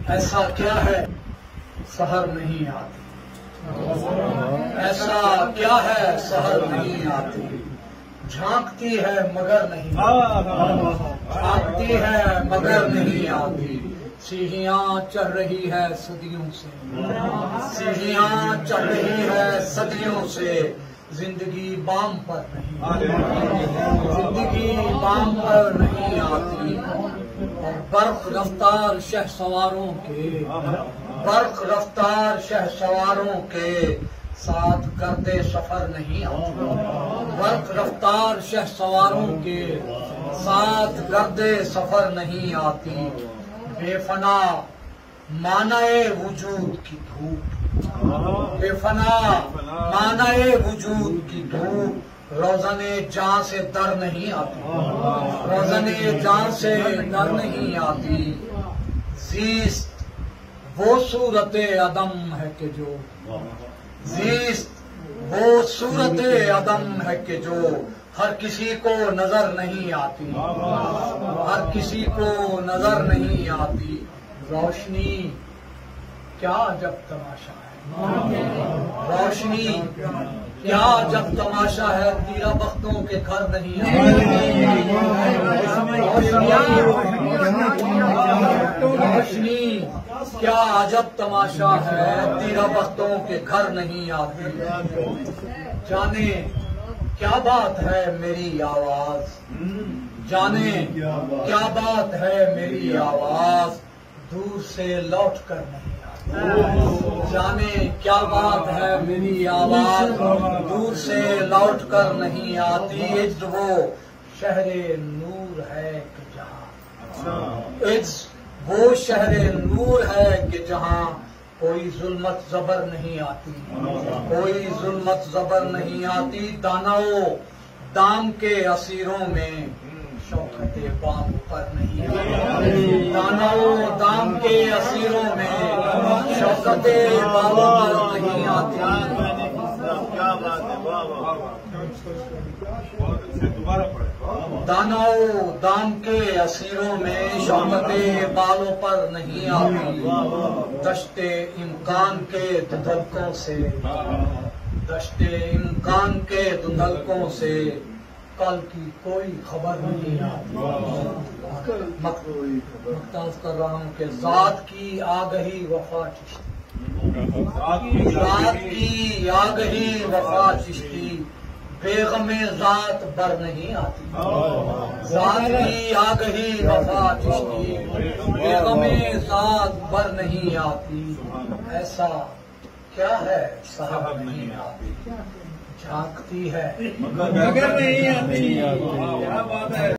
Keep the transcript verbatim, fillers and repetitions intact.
ऐसा क्या है सहर नहीं आती, ऐसा क्या है सहर नहीं आती, झांकती है मगर नहीं झांकती है मगर नहीं आती। सीढ़ियाँ चढ़ रही है सदियों से, सीढ़ियाँ चढ़ रही है सदियों से, जिंदगी बाम पर नहीं जिंदगी बाम पर नहीं आती। और बर्फ रफ्तार शह सवारों के बर्फ रफ्तार शह सवारों के साथ करते सफर नहीं आती। बर्फ रफ्तार शह सवारों के साथ करते सफर नहीं आती। बेफना मानाए वजूद की धूप, बेफना मानाए वजूद की धूप, रोज़ने जान से दर नहीं आती, रोज़ने जान से दर नहीं आती। ज़ीस्त वो सूरत अदम है कि जो ज़ीस्त वो सूरत अदम है कि जो हर किसी को नजर नहीं आती, हर किसी को नजर नहीं आती। रोशनी क्या जब तमाशा है, रोशनी क्या जब तमाशा है, तीरा बख्तों के घर नहीं आती। रोशनी क्या अजब तमाशा है, तीरा बख्तों के घर नहीं आती। जाने क्या बात है मेरी आवाज, जाने क्या बात है मेरी आवाज, दूर से लौट कर नहीं आती। जाने क्या बात है मेरी आवाज, दूर से लौट कर नहीं आती। इज्ज वो शहरे नूर है कि जहाँ, इज्ज वो शहरे नूर है कि जहाँ कोई जुल्मत जबर नहीं आती, कोई जुल्मत जबर नहीं आती। दानाओ दाम के असीरों में शौकते बाम पर नहीं आती, दानाओ दाम के असीरों में शौकते बाम पर नहीं आती। क्या बात है, वाह वाह। दानाओ दाम के असीरों में शौकते बालों पर नहीं आती। दश्ते इम्कान के दुधलकों से, दश्ते इम्कान के दुधलकों से कल की कोई खबर नहीं आती। मख्तार कर रहा हूँ कि जात की आ गई वफा चिश्ती, जात की आ गई वफा चिश्ती, बेगमे जात बर नहीं आती। जात की आ गई वफा चिश्ती, बेगमे जात बर नहीं आती। ऐसा क्या है सहर नहीं आती, झांकती है मगर नहीं आती। क्या बात है।